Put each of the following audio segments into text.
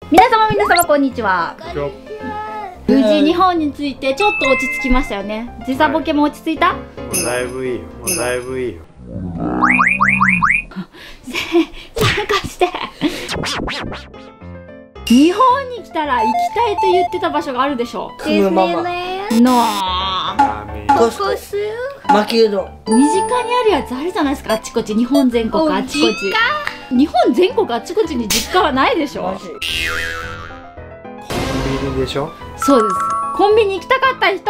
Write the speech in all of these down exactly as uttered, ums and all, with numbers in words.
皆様皆様こんにちは。無事日本に着いてちょっと落ち着きましたよね。時差ボケも落ち着いた？ もうだいぶいいよ。もうだいぶいいよ。 参加して日本に来たら行きたいと言ってた場所があるでしょ。 ディズニーランのド、ココス、巻きうどん。 身近にあるやつあるじゃないですか。あっちこっち、日本全国あっちこっち。日本全国あっちこっちに実家はないでしょ。 コンビニでしょ。 そうです。コンビニ行きたかった人。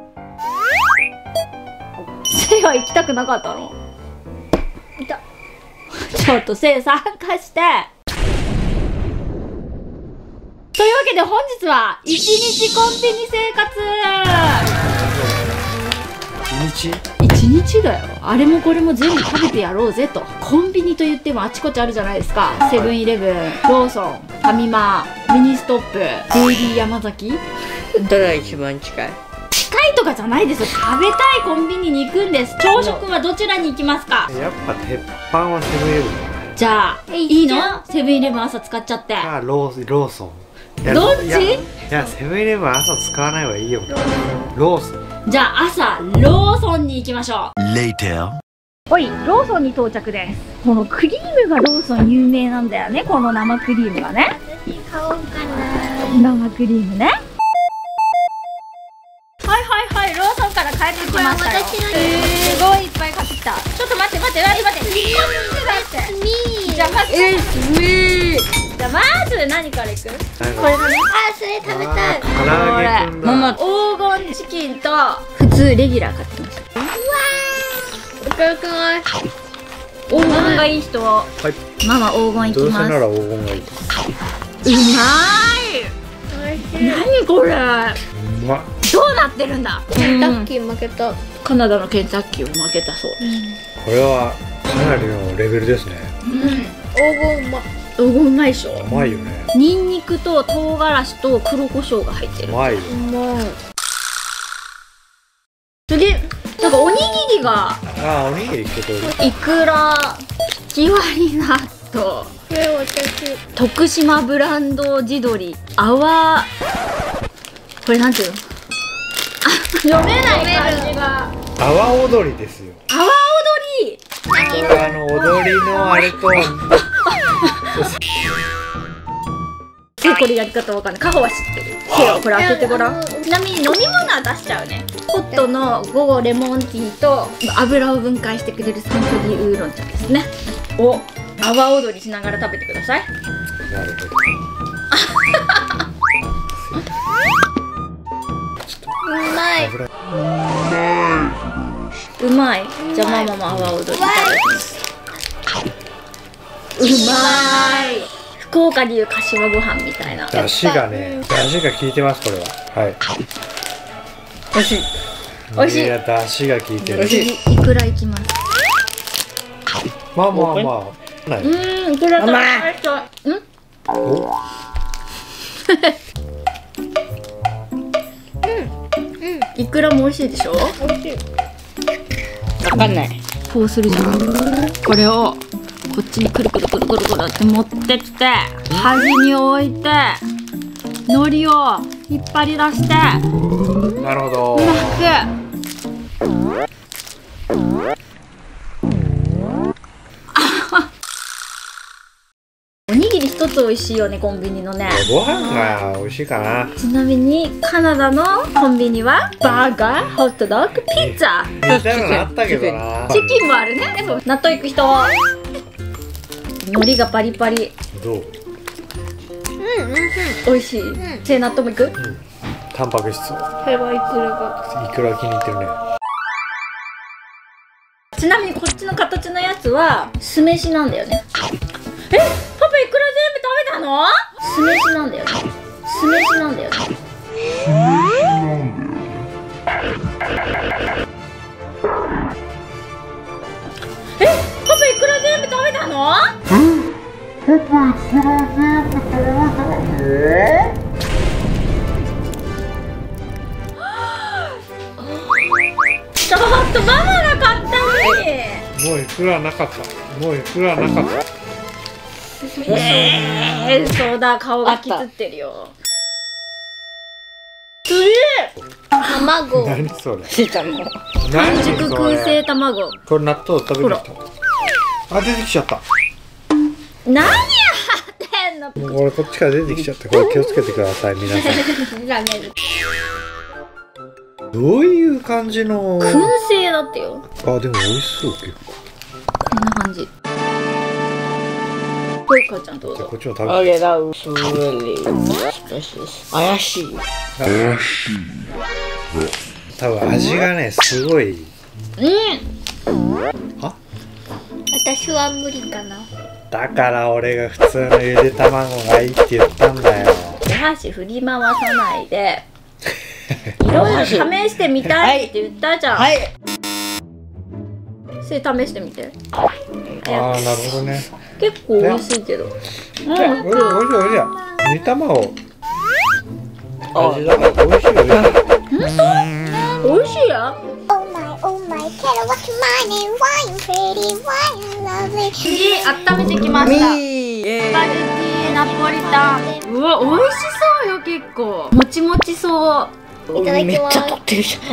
せいは行きたくなかったの？ いた。 ちょっとせい参加して。というわけで本日は一日コンビニ生活。 一日？ 一日だよ。あれもこれも全部食べてやろうぜと。コンビニと言ってもあちこちあるじゃないですか。セブンイレブン、ローソン、ファミマ、ミニストップ、デイリー山崎。 どれが一番近い？ 近いとかじゃないですよ。食べたいコンビニに行くんです。朝食はどちらに行きますか？ やっぱ鉄板はセブンイレブンじゃない？ じゃあいいの？セブンイレブン朝使っちゃって。 あ、ローローソン。 どっち？ いや、いやセブンイレブン朝使わない方がいいよ。ローソン。 じゃあ朝ローソンに行きましょう。 Later。 おい、ローソンに到着です。このクリームがローソン有名なんだよね。この生クリームがね。 買おうかな。 生クリームね。はいはいはい、ローソンから帰ってきましたよ。すごいいっぱい買ってきた。ちょっと待って待って待って待って。一個ずつだって。じゃあまず、えー、じゃあまず何からいく？これだね。 あ、それ食べたい。 唐揚げくんだ。 ママ黄金チキンと普通レギュラー買ってきました。 うわー、明るくない？ 黄金がいい人。 はい。 ママ黄金いきどうせます。 なら黄金がいい。 うまい。何これ。 うまっ。 どうなってるんだ。 ケンタッキー負けた。 カナダのケンタッキーを負けたそうです。 これはかなりのレベルですね。 黄金うま。 黄金うまいでしょ。 うまいよね。 ニンニクと唐辛子と黒胡椒が入ってる。 うまいよ。 うまい。 次、なんかおにぎりがああ、おにぎり一個取る。 いくらひき割り納豆、 これ私。 徳島ブランド地鶏、泡、これなんていうの？あ、読めない感じが。 阿波踊りですよ。 阿波踊り。 これはあの踊りのあれと。 え、これやり方わかんない。カホは知ってる。けどこれ開けてごらん。ちなみに飲み物は出しちゃうね。ホットの午後レモンティーと油を分解してくれるサントリーウーロン茶ですね。お、阿波踊りしながら食べてください。 なるほど。 うまい。 うまい。じゃあママも阿波踊りいただきます。うまい。福岡でいう柏ご飯みたいな。 出汁がね、出汁が効いてますこれは。はい。 美味しい。美味しい。 いや、出汁が効いてる。 次いくらいきます。 まあまあまあ。なうい。 ーん、いくら食べました。ん？ お。 いくらも美味しいでしょ。 美味しい。 わかんない。こうするじゃん。これをこっちにくるくるくるくるくるって持ってきて、端に置いて海苔を引っ張り出して、 なるほど。 うまく。おにぎり一つ美味しいよね、コンビニのね。 ご飯が美味しいかな。 ちなみにカナダのコンビニはバーガー、ホットドッグ、ピッツァ、 似たようなのあったけどな。 チキンもあるね。そう、納豆いく人。海苔がパリパリ。 どう？ うんうんうん。 美味しい。 んせい納豆もいく？ タンパク質。 これはいくらが。 いくら気に入ってるね。 ちなみにこっちの形のやつは酢飯なんだよね。え、パパいくら全部食べたの？酢飯なんだよね。酢飯なんだよね。え、パパいくら全部食べたの？ちょっとママが買ったのに。 もういくらなかった。もういくらなかった。 ええー、そうだ、顔がきつってるよ。すげえ。 卵。 何それ。 してたの。 半熟燻製卵。 これ納豆食べる人。あ、出てきちゃった。 何やってんの。 もうこれこっちから出てきちゃった。これ気をつけてください皆さん。 ラメル。 どういう感じの。 燻製だってよ。 あ、でも美味しそう結構。 こんな感じ。ほい、かーちゃんどうぞ。 じゃあこっちも食べて。 あげだうすり。怪しい。 怪しい。多分味がねすごい。 うん。 あ？ 私は無理かな。 だから俺が普通のゆで卵がいいって言ったんだよ。 お箸振り回さないで。いろいろ試してみたいって言ったじゃん。 はい。 それ試してみて。 ああ、なるほどね。 結構美味しいけど。うん、 おいしいおいしいおいしい。煮卵。味だから美味しいよね。 美味しいよ。 Oh my, oh my, Kara, what's my name? Why I'm pretty, why I'm lovely. 次、温めてきました。スパゲッティナポリタン。うわ、美味しそうよ、結構。もちもちそう。 いただきます。 めっちゃ取ってるじゃん。 う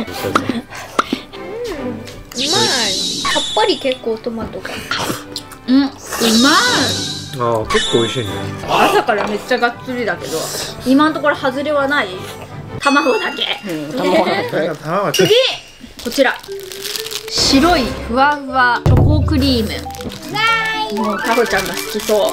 まい。さっぱり結構トマトが。 うん、うまい。 ああ、結構美味しいね。 朝からめっちゃがっつりだけど、今のところ外れはない。卵だけ。 うん、卵だけ。 なんか卵がちょっ次、こちら。白いふわふわチョコクリーム。もうかほちゃんが好きそう。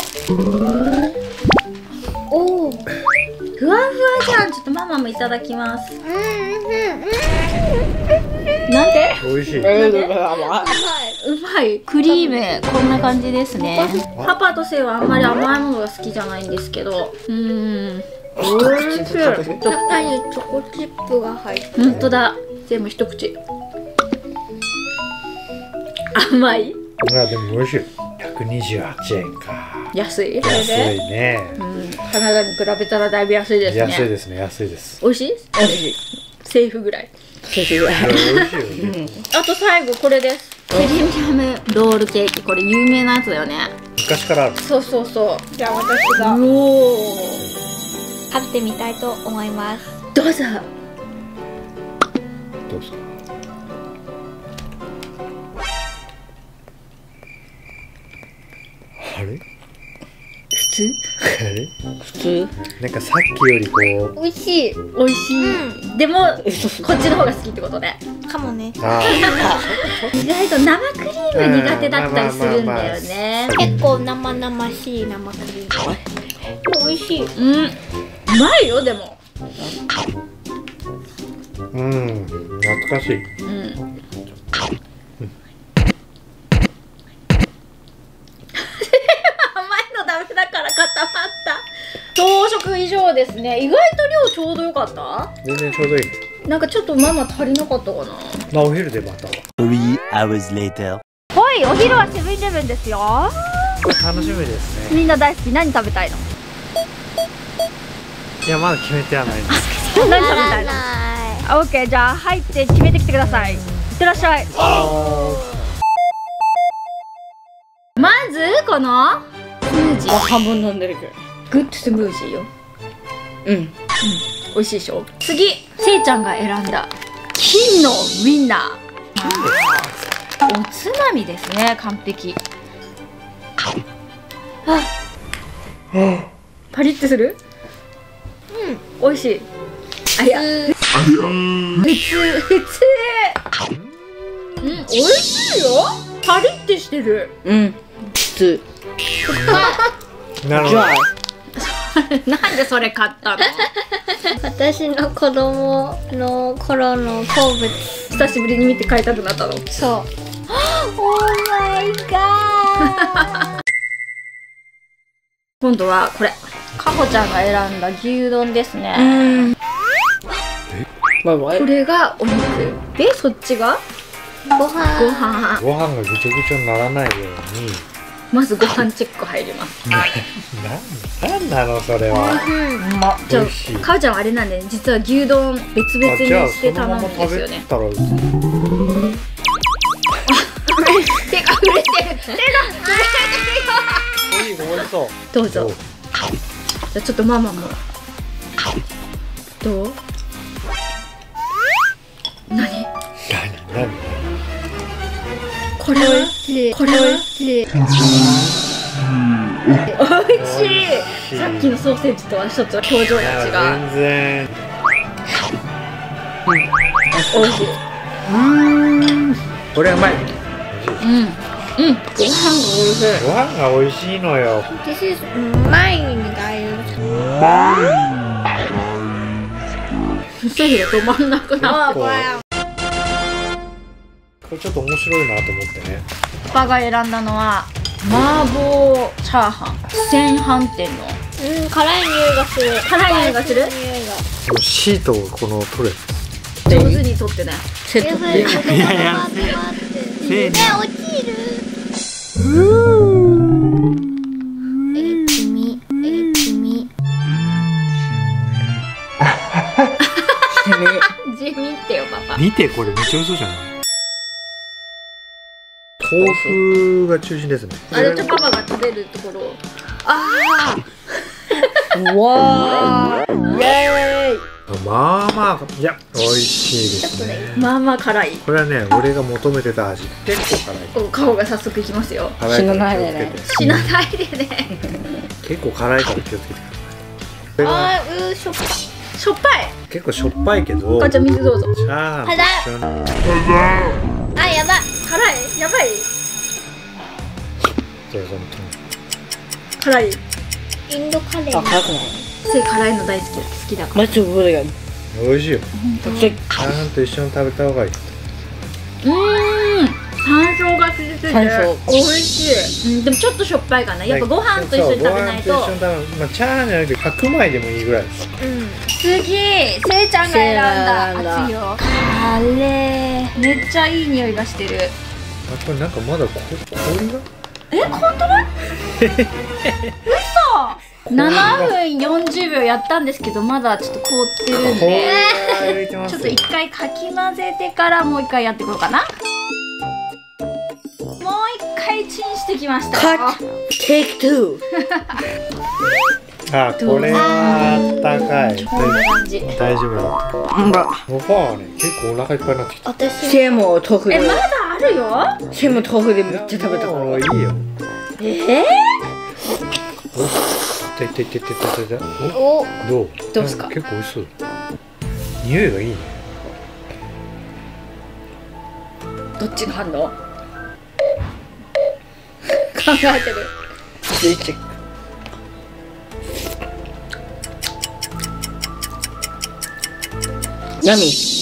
おお。 ふわふわじゃん。ちょっとママもいただきます。 うんうんうん。 なんで？ と美味しい。 えー、だから甘い。 うまい。クリームこんな感じですね。パパとセイはあんまり甘いものが好きじゃないんですけど、うーん。おいしい。 中にチョコチップが入ってる。 本当だ。全部一口。甘い？ あ、でも美味しい。百二十八円か。 安い？ 安いね。 うん。カナダに比べたらだいぶ安いですね。 安いですね。安いです。 美味しい？ 美味しい。 セーフぐらい。 美味しいよね。 あと最後これです。プレミアムロールケーキ。これ有名なやつだよね。 昔からある。 そうそうそう。 じゃあ私がうおー。 食べてみたいと思います。 どうぞ。 どうですか。あれ？ 普通？ あれ？ 普通。 なんかさっきよりこう。 美味しい。 美味しい。でもこっちの方が好きってことね。 かもね。 あ意外と生クリーム苦手だったりするんだよね。 結構生々しい生クリーム。美味しい。 うん。うまいよでも。 うん。懐かしい。 うん。甘いのダメだから固まった。朝食以上ですね。意外と量ちょうどよかった。 全然ちょうどいい。 なんかちょっとママ足りなかったかな。 まあお昼でまた。 Three hours later. ほい、お昼はセブンイレブンですよ。 楽しみですね。 みんな大好き。何食べたいの？ いやまだ決めてはないんですけど。 何食べたいの？オッケー、じゃあ入って決めてきてください。いってらっしゃい。まずこのスムージー。 半分飲んでるけど。 グッドスムージーよ。 うん。 美味しいでしょ。次、せいちゃんが選んだ金のウインナー。おつまみですね。完璧。あ、パリッとする？うん。美味しい。あ、いや。普通、普通。うん、美味しいよ。パリッてしてる。 うん。普通。 なるほど。 なんでそれ買ったの？ 私の子供の頃の好物。 久しぶりに見て買いたくなったの。 そう。オーマイガー。 今度はこれ、かほちゃんが選んだ牛丼ですね。 うん。バイバイ。 これがお肉で、そっちがご飯。 ご飯。 ご飯がぐちょぐちょにならないように。 まずご飯チェック入ります。 な、なんなのそれは。 うまっ。 じゃ美味しいあ、かおちゃんはあれなんで、実は牛丼別々にして頼むんですよね。 あ、じゃあそのまま食べたら。 手が触れてる。手が触れてるよ。 いいごめんなさい。 そうどうぞ。じゃあちょっとママも。どう？何？ 何何これはこれはおいしい。さっきのソーセージとはちょっと表情が違う。 全然おいしい。 これうまい。 うんうん。ご飯がおいしい。 ご飯が美味しいのよ。 This is mine, guys. 手で止まんなくなった。 これちょっと面白いなと思ってね。 パパが選んだのは麻婆チャーハン。千飯店の。 うん、辛い匂いがする。 辛い匂いがする？ 匂いが。 でもシートをこの取れ。 上手に取ってね。 セットで。 いやいや。待って待って。ね、落ちる。え、君、え、君。 地味ってよパパ。 見てこれめっちゃ美味しそうじゃない。豆腐が中心ですね。 あれとパパが食べるところ。あわーイエーイ。 まあまあいや美味しいですね。 あ、まあまあ辛い。 これはね俺が求めてた味。結構辛い。 お顔が早速いきますよ。 辛いから気をつけて。 死なないでね。 結構辛いから気をつけてください。 あー、うー、しょっぱい。 しょっぱい。 結構しょっぱいけど。 お母ちゃん水どうぞ。 チャーハンと一緒に。 あ、やばい。 辛い。やばい。 じゃあその辛い。 インドカレー。 あ、辛くない。 せい辛いの大好き好きだから。 マジでブリガン。 美味しいよ。 チチャーハンと一緒に食べた方がいい。 うーん。山椒が効いてて山椒美味しい。うん、でもちょっとしょっぱいかな。やっぱご飯と一緒に食べないと。 そうご飯と一緒に食べまあチャーハンじゃなくて白米でもいいぐらいです。 次、せいちゃんが選んだ。 せいが選んだ熱いよ。カレー。めっちゃいい匂いがしてる。 あこれなんかまだこ氷が。 え、本当だ？嘘。ななふんよんじゅうびょうやったんですけどまだちょっと凍ってるんで、ちょっと一回かき混ぜてからもう一回やっていこうかな。もう一回チンしてきました。 カットテイクツー。 あこれはあったかい。 こんな感じ。 大丈夫だ。 うんば。 おばあはね結構お腹いっぱいになってきた。 私、 シェも豆腐え、 で。 まだあるよ。 シェも豆腐でめっちゃ食べたから。 もういいよ。 えいっていっていっていっていって。 お、 おどう？ どうっすか結構美味しそう。匂いがいいね。 ー、どっちの反応？考えてる。 スイッチ。ヤミ。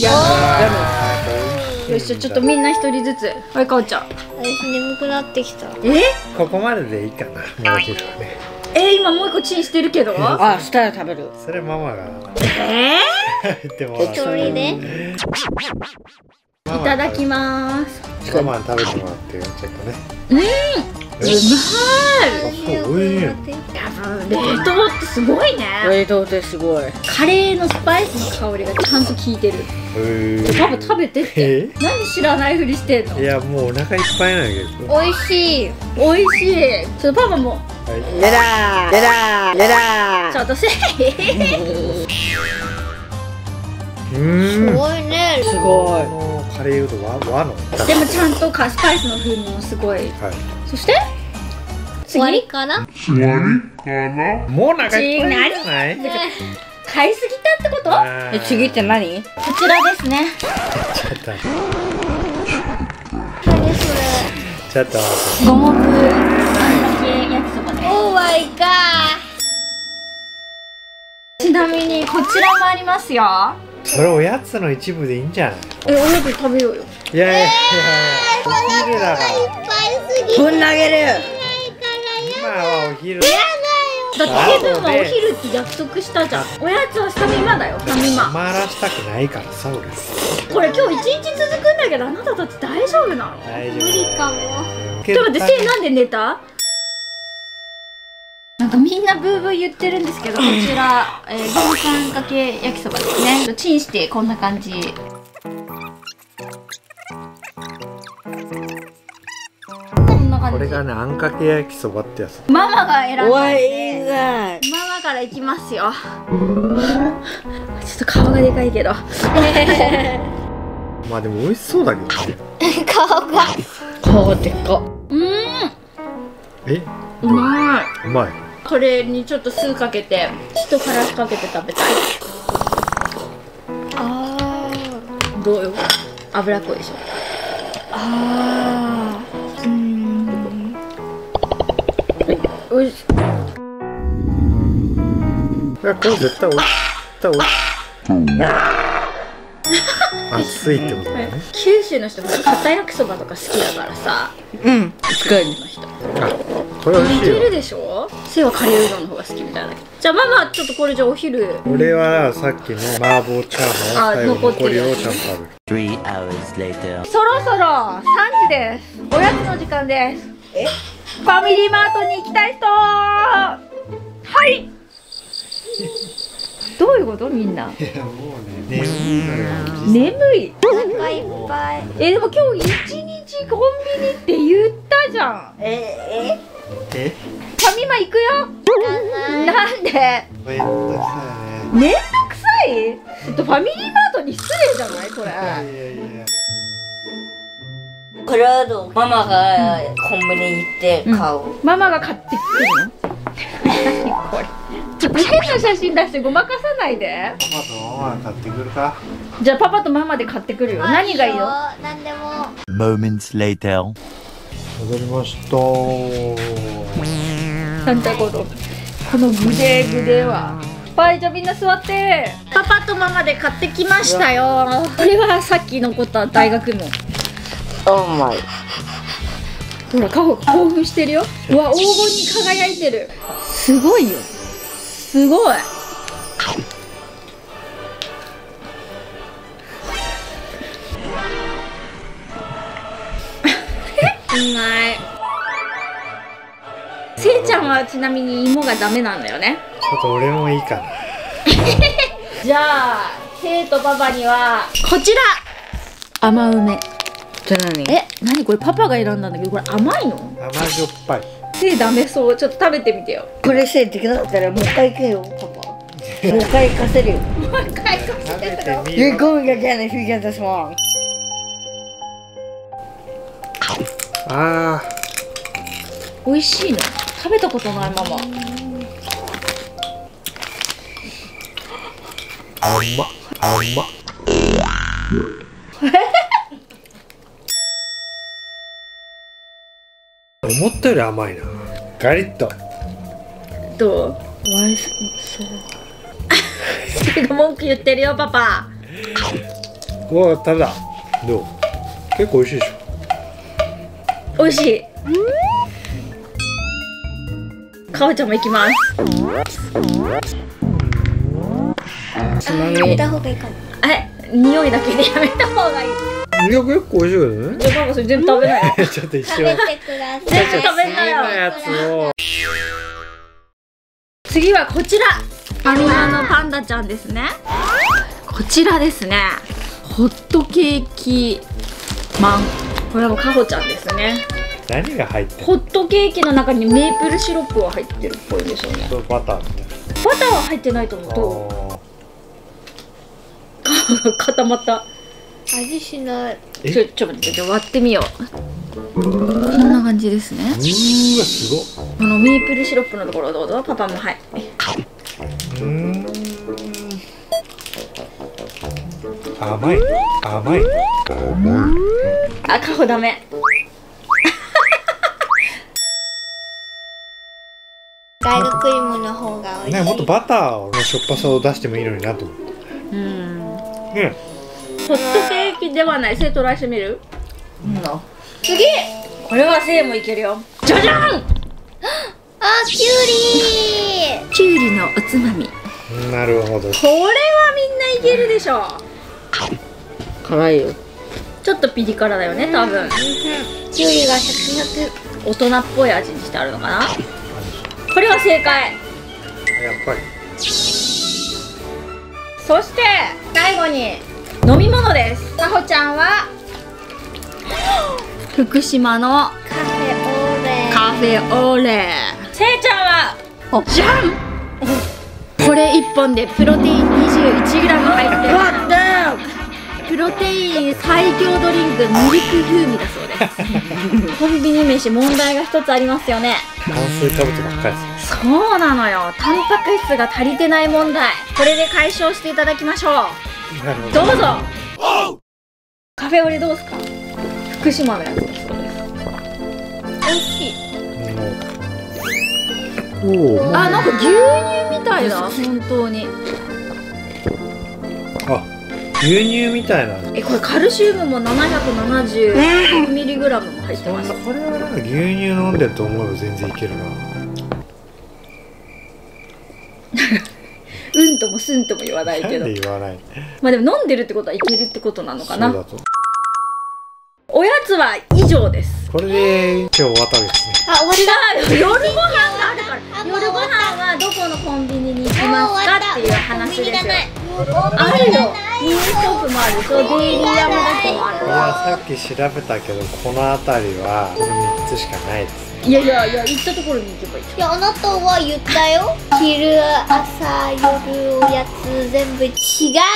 よし、ちょっとみんな一人ずつ。はい、かおちゃん。 私眠くなってきた。 えここまででいいかな。もう昼はね。 えー、今もう一個チンしてるけど。 あ、したら食べる。 それママがえ言ってもらう。 一人で。 ー、いただきます。 ママに食べてもらってよちょっとね。 うん、うまえい。 そう美味しいよ。 やっぱ冷凍ってすごいね。 冷凍ってすごい。 カレーのスパイスの香りがちゃんと効いてる。 へパパ食べてって。 え。 なんで知らないふりしてんの？ いやもうお腹いっぱいなんやけど。 美味しい。 美味しい。ちょっとパパもはい。 レラーレラーレラー。 ちょっとせい。 うーん。 すごいね。 すごい。 このカレーうどんは和の。 でもちゃんとカスパイスの風味もすごい。 はい。 そして終わり次かな。 もうお腹いっぱいじゃない？ 買いすぎたってこと？こあえ、 ー次って何？ ちらですね。 ちょっと何それ。 ちょっと待五目あんかけ焼きそばです。 オーマイガちなみにこちらもありますよ。 って。それおやつの一部でいいんじゃない？ え、おやつ食べようよ。 いやいやいやいや。お昼だから。 ー。いっぱいすぎ。 ぶん投げる。 今はお昼。 だってセブンはお昼って約束したじゃん。おやつはファミマだよ、ファミマ。 回らしたくないからさ俺。 これ今日一日続くんだけど、あなたたち大丈夫なの？ 大丈夫。 無理かも。 ちょっと待って、せいなんで寝た？なんかみんなブーブー言ってるんですけど、こちら、えー、ごまあんかけ焼きそばですね。チンしてこんな感じ。こんな感これがね、あんかけ焼きそばってやつ。 ママが選んだんわいでいがママからいきますよ。ちょっと顔がでかいけどまあでも美味しそうだけどね。 顔が顔でかっ。 うーん、 え、 うまい。 うまい。 これにちょっと酢かけて、血とからしかけて食べたい。 あどうよ、脂っこいでしょ。 あー、うーん、 おいしい。 いや、これ絶対おいしい。絶対おいしい。熱いってことだね。 九州の人片焼きそばとか好きだからさ、 うん近いね。 の人あ、これ美味しいよ。 似てるでしょ。背はカレーうどんの方が好きみたいだけど。じゃあママちょっとこれじゃあお昼。 俺はさっきの麻婆チャーハンを最後残りをちゃんと食べる。 Three hours later. そろそろさんじです。おやつの時間です。 えファミリーマートに行きたい人。はい。どういうことみんな。 いや、もうね、眠いのよ。 眠い。 お腹いっぱい。 えでも今日一日コンビニって言ったじゃん。 えええ、 ファミマ行くよ。なんで？ めんどくさいね。 めんどくさい？ちょっとファミリーマートに失礼じゃないこれ。 いやいやいや。 これはどう？ママがコンビニ行って買う。 ママが買ってくるの？何これ。ちょっと変な写真出してごまかさないで。 パパとママ買ってくるか。 じゃあパパとママで買ってくるよ。何がいいよ。 なんでも。 Moments later. 戻りました。 なんだこのこのグデグデは。はい、じゃあみんな座って。パパとママで買ってきましたよ。これはさっき残った大学の。 オーマイ。 ほら顔が興奮してるよ。うわ、黄金に輝いてる。すごいよ。すごい。うまい。せいちゃんはちなみに芋がダメなんだよね。 ちょっと俺もいいかな。 じゃあせいとパパにはこちら甘梅。 じゃ何？ え、なにこれパパが選んだんだけどこれ甘いの？ 甘じょっぱい。 せいダメそう。ちょっと食べてみてよ。 これせいできなかったらもう一回行けよパパ。もう一回行かせるよ。 もう一回こ食べてみ You're よ。 going again if you get this wrong. あ美味しいの？食べたことないママ。 あ、甘っ。甘っ。思ったより甘いな。ガリッと。 どう？ Why is it so? せいが文句言ってるよパパ。 うわ、ただ。どう？結構美味しいでしょ。 美味しい。かおちゃんも行きます。 つまみ。 やめた方がいいかも。 え、匂いだけでやめた方がいい。 いや、結構美味しいけどね。 じゃあパパそれ全部食べないよ。 ちょっと一瞬。 食べてください。 全部食べんなよ。 やつを。 次はこちら。ファミマのパンダちゃんですね。こちらですね。ホットケーキマン。これはもうかほちゃんですね。 何が入ってる？ ホットケーキの中にメープルシロップが入ってるっぽいんですよね。 そう、バターみたいな。 バターは入ってないと思う。どう？固まった。 味しない。 えちょ、ちょっと待って、ちょっと割ってみよう。こんな感じですね。 うーわ、すごっ。 このメープルシロップのところどうぞ。パパもはい。 うーん。甘い。甘い。 あ、かほダメ。 大学クリームの方が美味しい。 ね、もっとバターのしょっぱさを出してもいいのになと思って。 うん。 ね。 ホットケーキではない。せいトライしてみる？ の。 次。これはせいもいけるよ。じゃじゃん。 あ、キュウリ。 きゅうりのおつまみ。 なるほど。 これはみんないけるでしょ。 辛いよ。 ちょっとピリ辛だよね、多分。 キュウリがシャキシャキ。 大人っぽい味にしてあるのかな。これは正解。 やっぱり。 そして最後に飲み物です。かほちゃんは福島のカフェオーレフェオレ。せいちゃんはじゃん、これいっぽんでプロテイン にじゅういちグラム 入ってるプロテイン最強ドリンクミルク風味だそうですコンビニ飯問題が一つありますよね。 炭水化物ばっかりです。 そうなのよ、タンパク質が足りてない問題、これで解消していただきましょう。 なるほど。 どうぞ。カフェオレどうすか。福島のやつだそうです。美味しい。 おお。 あ、なんか牛乳みたいだ、本当に。 あ、牛乳みたいな。 え、これカルシウムもななひゃくななじゅうミリグラムも入ってます。 これはなんか牛乳飲んでると思えば全然いけるな。 うんともすんとも言わないけど。 なんで言わない。 まあでも飲んでるってことはいけるってことなのかな。 そうだと。 おやつは以上です。 これで今日終わったわけですね。 あ、終わった。 違うよ、夜ご飯があるから。夜ご飯はどこのコンビニに行きますかっていう話ですよ。あるよ、ミニストップもある、そうデイリーヤマダコもある。 いや、さっき調べたけどこの辺りはこのみっつしかないですね。 いやいやいや、行ったところに行けばいい。 いや、あなたは言ったよ。昼、朝、夜、おやつ、全部違う。違う。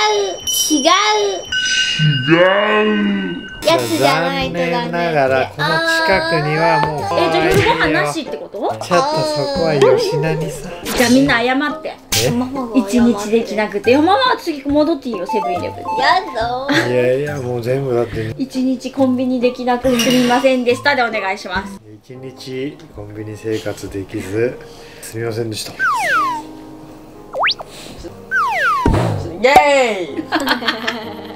違う。やつじゃないとダメ。 残念ながらこの近くにはもう。 え、じゃあ夜ご飯なしってこと？ ちょっとそこは吉田にさ。 じゃあみんな謝って。 え？ 一日できなくて。ママは次戻っていいよ、セブンイレブンに。 やだ。 いやいや、もう全部だって一日コンビニできなくてすみませんでしたでお願いします。 一日コンビニ生活できずすみませんでした。 イエーイ